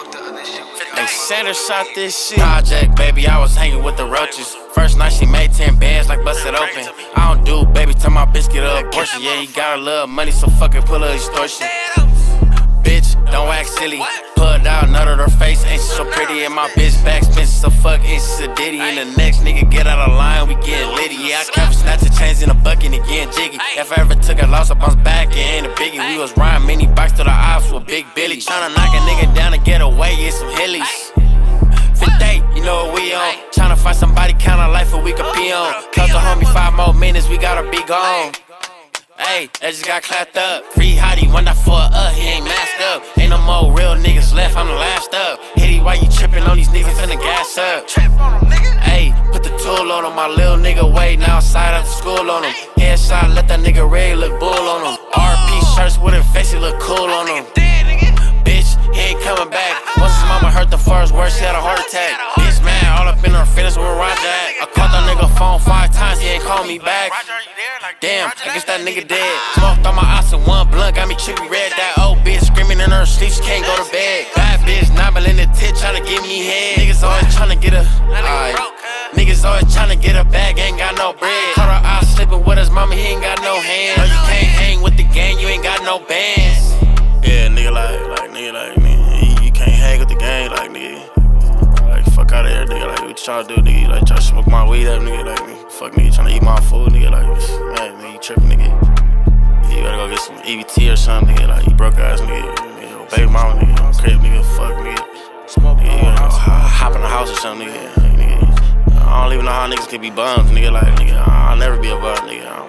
Hey, Sanders shot this shit. Project, baby, I was hanging with the roaches. First night she made 10 bands like busted open. I don't do, baby, tell my bitch get a abortion. Yeah, he got a little money, so fucking pull a extortion. Bitch, don't act silly. Put out none of her face, ain't she so pretty. And my bitch back expensive, so fuck, ain't she a ditty. And the next nigga get out of line, we get litty. Yeah, I can't snatch the chains in a bucket and get jiggy. If I ever took a loss, I bounce back, it ain't a biggie. We was riding mini bikes to the ops with Big Billy. Tryna knock a nigga down to get away, it's some hillies. Fifth date, you know what we on. Tryna find somebody count our life what we could be on. Close the homie 5 more minutes, we gotta be gone. Ayy, that just got clapped up. Free hottie, one that for he ain't masked up. Ain't no more real niggas left, I'm the last up. Hitty, why you trippin' on these niggas finna gas up? Ayy, put the tool on him, my little nigga waiting outside after school on him. Headshot, let that nigga ready look bull on him. RP shirts with him face, he look cool on him. Bitch, he ain't coming back. Once his mama hurt the first word, she had a heart attack. Bitch, man, all up in her feelings with Roger at. I called that nigga phone 5 times, he ain't call me back. Damn, I guess that nigga dead. Smoked on my ops and one blunt, got me trippy red. That old bitch screaming in her sleep, she can't go to bed. Bad bitch, nobbling the tit, tryna give me head. Niggas always tryna get a, niggas always tryna get a bag, ain't got no bread. Caught her eye slipping with his mama, he ain't got no hands. No, you can't hang with the gang, you ain't got no bands. Yeah, nigga nigga, you can't hang with the gang, like nigga. Like fuck out of here, nigga. Like what you tryna do, nigga? Like tryna smoke my weed up, nigga. Like nigga, fuck nigga, tryna eat my food, nigga. Like man, nigga, you trippin', nigga. You gotta go get some EBT or something, nigga. Like you broke ass, nigga. Baby mama, nigga, crib, nigga, fuck, nigga. Smoke, nigga, you gotta hop in the house or something, nigga. I don't even know how niggas can be bums, nigga. Like nigga, I'll never be a bum, nigga.